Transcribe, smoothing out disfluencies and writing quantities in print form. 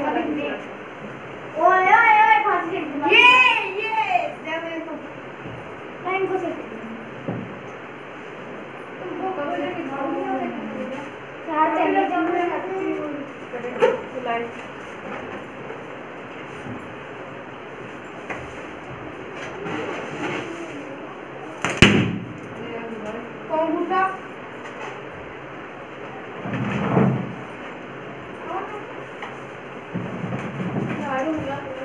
ओए ओए ओए फांसी ये दे मेरे को टाइम को से तुमको कब तक चार चले लाइट कौन घुसा झाड़ू